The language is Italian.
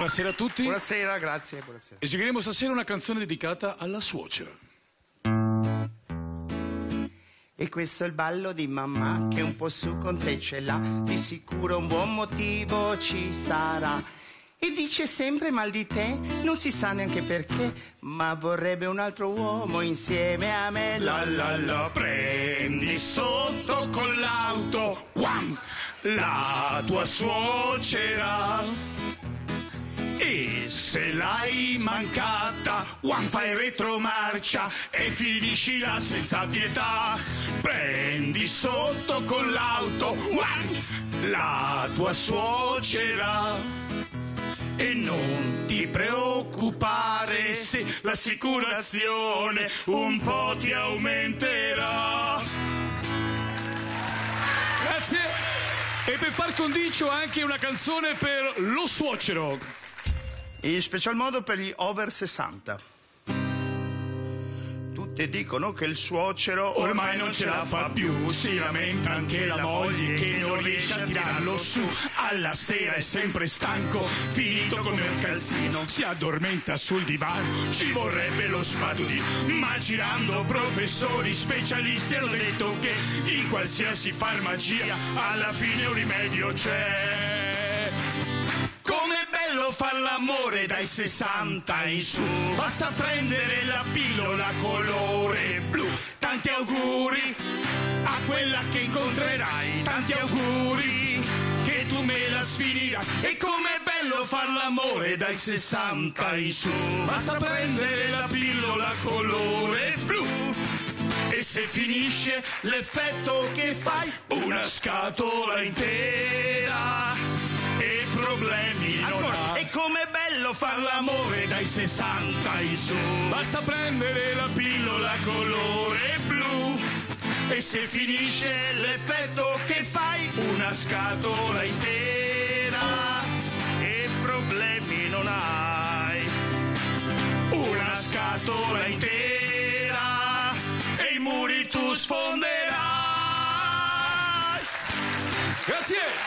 Buonasera a tutti. Buonasera, grazie, buonasera. E giocheremo stasera una canzone dedicata alla suocera. E questo è il ballo di mamma che un po' su con te ce l'ha, di sicuro un buon motivo ci sarà. E dice sempre mal di te, non si sa neanche perché, ma vorrebbe un altro uomo insieme a me. La la la, prendi sotto con l'auto, wham, la tua suocera. E se l'hai mancata, fai retromarcia e finiscila senza pietà. Prendi sotto con l'auto, la tua suocera. E non ti preoccupare se l'assicurazione un po' ti aumenterà. Grazie. E per par condicio anche una canzone per lo suocero. In special modo per gli over 60. Tutti dicono che il suocero ormai non ce la fa più, si lamenta anche la moglie che non riesce a tirarlo su. Alla sera è sempre stanco, finito come un calzino, si addormenta sul divano, ci vorrebbe lo spatolino. Ma girando professori specialisti hanno detto che in qualsiasi farmacia alla fine un rimedio c'è. Com'è bello far l'amore dai 60 in su, basta prendere la pillola colore blu. Tanti auguri a quella che incontrerai, tanti auguri che tu me la sfinirai. E com'è bello far l'amore dai 60 in su, basta prendere la pillola colore blu. E se finisce l'effetto che fai, una scatola intera e problemi non ha. E com'è bello far l'amore dai 60 in su, basta prendere la pillola colore blu. E se finisce l'effetto che fai, una scatola intera e problemi non hai. Una scatola intera e i muri tu sfonderai. Grazie.